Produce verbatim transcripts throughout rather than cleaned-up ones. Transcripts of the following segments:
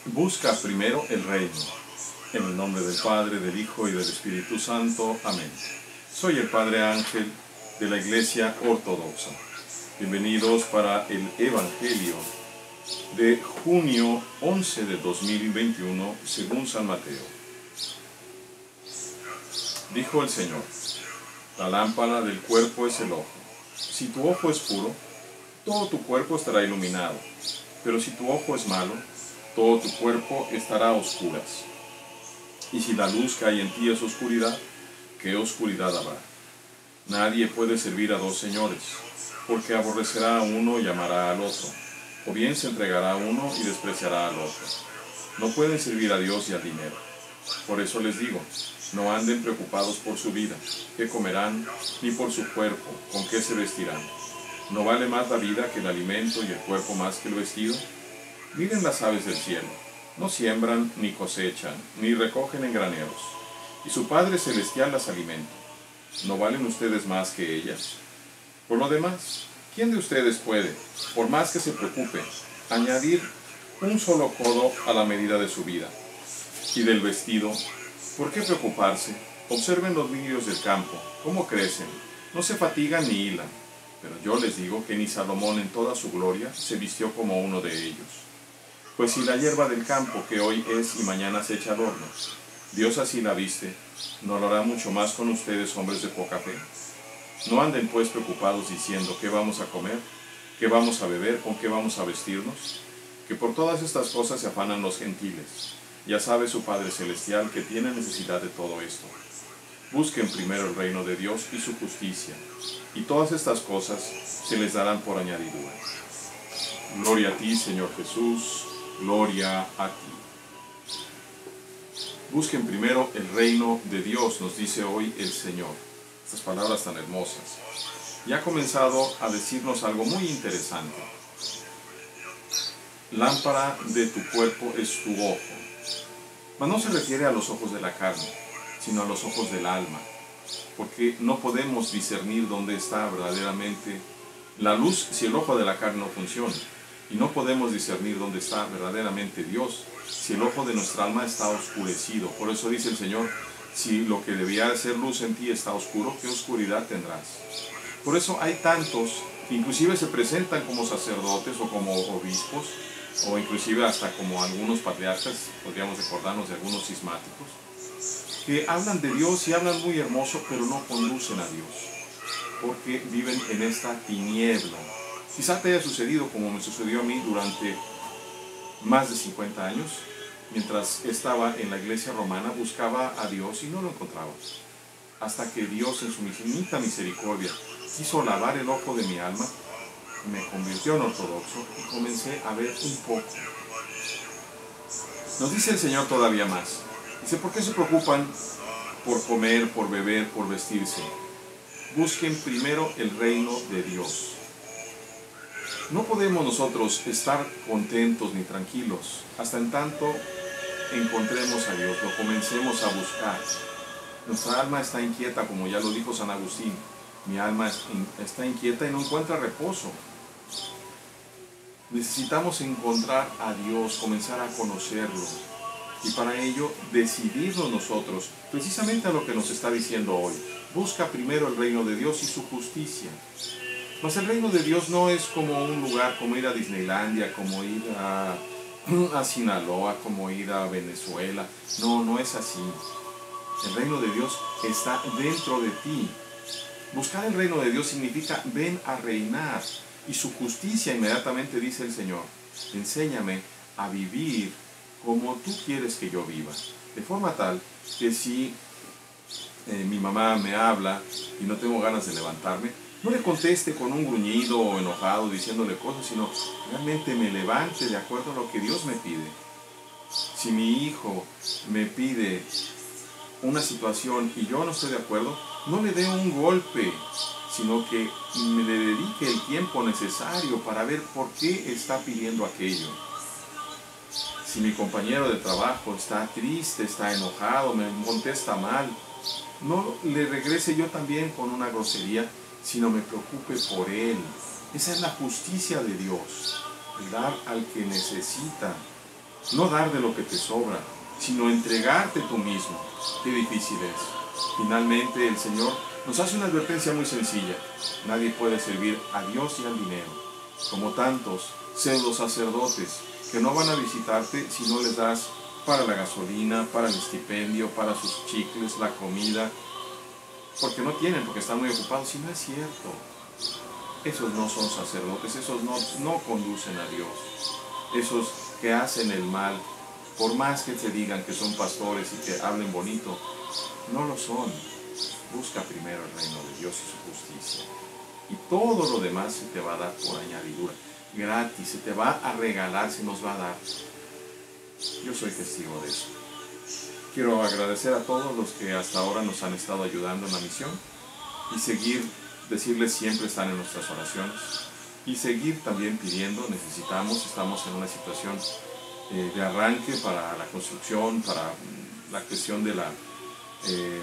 Busca primero el reino. En el nombre del Padre, del Hijo y del Espíritu Santo. Amén. Soy el Padre Ángel de la Iglesia Ortodoxa. Bienvenidos para el Evangelio de junio once de dos mil veintiuno según San Mateo. Dijo el Señor: la lámpara del cuerpo es el ojo. Si tu ojo es puro, todo tu cuerpo estará iluminado. Pero si tu ojo es malo, todo tu cuerpo estará a oscuras. Y si la luz que hay en ti es oscuridad, ¿qué oscuridad habrá? Nadie puede servir a dos señores, porque aborrecerá a uno y amará al otro, o bien se entregará a uno y despreciará al otro. No pueden servir a Dios y al dinero. Por eso les digo, no anden preocupados por su vida, qué comerán, ni por su cuerpo, con qué se vestirán. ¿No vale más la vida que el alimento y el cuerpo más que el vestido? Miren las aves del cielo, no siembran, ni cosechan, ni recogen en graneros, y su Padre Celestial las alimenta. ¿No valen ustedes más que ellas? Por lo demás, ¿quién de ustedes puede, por más que se preocupe, añadir un solo codo a la medida de su vida? Y del vestido, ¿por qué preocuparse? Observen los lirios del campo, cómo crecen, no se fatigan ni hilan. Pero yo les digo que ni Salomón en toda su gloria se vistió como uno de ellos. Pues si la hierba del campo que hoy es y mañana se echa al horno, Dios así la viste, ¿no lo hará mucho más con ustedes, hombres de poca fe? No anden pues preocupados diciendo qué vamos a comer, qué vamos a beber, con qué vamos a vestirnos, que por todas estas cosas se afanan los gentiles. Ya sabe su Padre Celestial que tiene necesidad de todo esto. Busquen primero el reino de Dios y su justicia, y todas estas cosas se les darán por añadidura. Gloria a ti, Señor Jesús, gloria a ti. Busquen primero el reino de Dios, nos dice hoy el Señor. Estas palabras tan hermosas. Y ha comenzado a decirnos algo muy interesante. Lámpara de tu cuerpo es tu ojo. Mas no se refiere a los ojos de la carne, sino a los ojos del alma, porque no podemos discernir dónde está verdaderamente la luz si el ojo de la carne no funciona, y no podemos discernir dónde está verdaderamente Dios si el ojo de nuestra alma está oscurecido. Por eso dice el Señor, si lo que debía ser luz en ti está oscuro, ¿qué oscuridad tendrás? Por eso hay tantos que inclusive se presentan como sacerdotes o como obispos, o inclusive hasta como algunos patriarcas, podríamos recordarnos de algunos cismáticos, que hablan de Dios y hablan muy hermoso, pero no conducen a Dios, porque viven en esta tiniebla. Quizá te haya sucedido como me sucedió a mí durante más de cincuenta años, mientras estaba en la iglesia romana, buscaba a Dios y no lo encontraba, hasta que Dios en su infinita misericordia quiso lavar el ojo de mi alma, me convirtió en ortodoxo y comencé a ver un poco. Nos dice el Señor todavía más. Dice, ¿por qué se preocupan por comer, por beber, por vestirse? Busquen primero el reino de Dios. No podemos nosotros estar contentos ni tranquilos hasta en tanto encontremos a Dios, lo comencemos a buscar. Nuestra alma está inquieta, como ya lo dijo San Agustín. Mi alma está inquieta y no encuentra reposo. Necesitamos encontrar a Dios, comenzar a conocerlo. Y para ello, decidirnos nosotros, precisamente a lo que nos está diciendo hoy. Busca primero el reino de Dios y su justicia. Mas el reino de Dios no es como un lugar, como ir a Disneylandia, como ir a, a Sinaloa, como ir a Venezuela. No, no es así. El reino de Dios está dentro de ti. Buscar el reino de Dios significa ven a reinar. Y su justicia, inmediatamente dice el Señor, enséñame a vivir como tú quieres que yo viva. De forma tal que si eh, mi mamá me habla y no tengo ganas de levantarme, no le conteste con un gruñido o enojado diciéndole cosas, sino realmente me levante de acuerdo a lo que Dios me pide. Si mi hijo me pide una situación y yo no estoy de acuerdo, no le dé un golpe, sino que me le dedique el tiempo necesario para ver por qué está pidiendo aquello. Si mi compañero de trabajo está triste, está enojado, me contesta mal, no le regrese yo también con una grosería, sino me preocupe por él. Esa es la justicia de Dios, el dar al que necesita. No dar de lo que te sobra, sino entregarte tú mismo. Qué difícil es. Finalmente, el Señor nos hace una advertencia muy sencilla. Nadie puede servir a Dios y al dinero, como tantos pseudo sacerdotes que no van a visitarte si no les das para la gasolina, para el estipendio, para sus chicles, la comida, porque no tienen, porque están muy ocupados. Y no es cierto. Esos no son sacerdotes, esos no, no conducen a Dios. Esos que hacen el mal, por más que te digan que son pastores y que hablen bonito, no lo son. Busca primero el reino de Dios y su justicia. Y todo lo demás se te va a dar por añadidura, gratis, se te va a regalar, se nos va a dar. Yo soy testigo de eso. Quiero agradecer a todos los que hasta ahora nos han estado ayudando en la misión y seguir, decirles siempre están en nuestras oraciones y seguir también pidiendo, necesitamos, estamos en una situación eh, de arranque para la construcción, para la cuestión de la eh,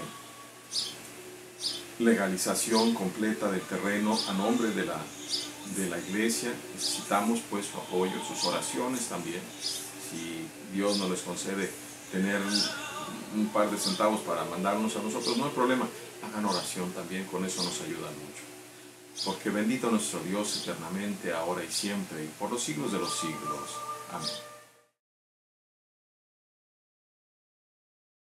legalización completa del terreno a nombre de la, de la iglesia. Necesitamos pues su apoyo, sus oraciones también. Si Dios nos les concede tener un, un par de centavos para mandarnos a nosotros, no hay problema. Hagan oración también, con eso nos ayudan mucho. Porque bendito nuestro Dios eternamente, ahora y siempre, y por los siglos de los siglos. Amén.